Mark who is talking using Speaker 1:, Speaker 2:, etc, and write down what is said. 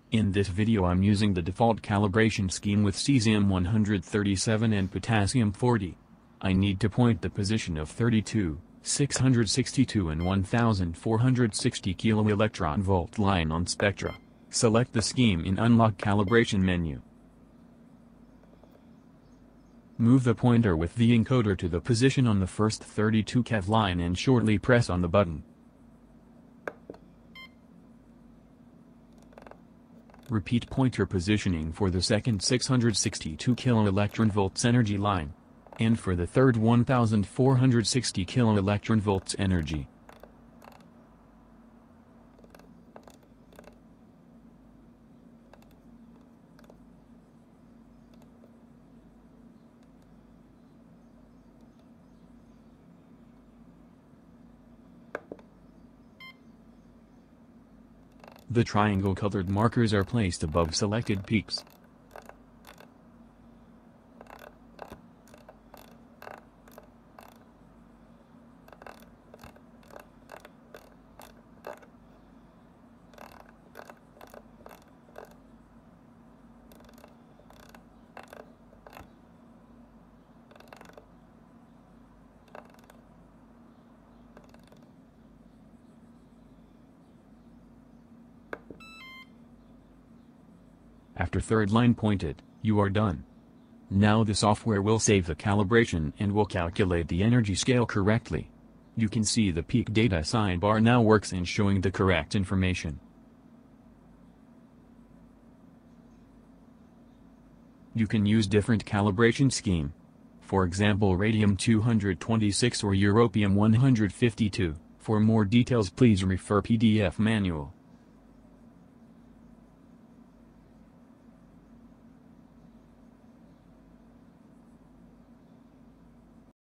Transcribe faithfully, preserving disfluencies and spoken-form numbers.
Speaker 1: In this video I'm using the default calibration scheme with cesium one hundred thirty-seven and potassium forty. I need to point the position of thirty-two, six hundred sixty-two and one thousand four hundred sixty kiloelectron volt line on spectra. Select the scheme in Unlock Calibration menu. Move the pointer with the encoder to the position on the first thirty-two keV line and shortly press on the button. Repeat pointer positioning for the second six hundred sixty-two kiloelectron volts energy line, and for the third one thousand four hundred sixty kiloelectron volts energy. The triangle-colored markers are placed above selected peaks. After third line pointed, you are done. Now the software will save the calibration and will calculate the energy scale correctly. You can see the peak data sidebar now works in showing the correct information. You can use different calibration scheme. For example, radium two hundred twenty-six or europium one hundred fifty-two. For more details please refer P D F manual.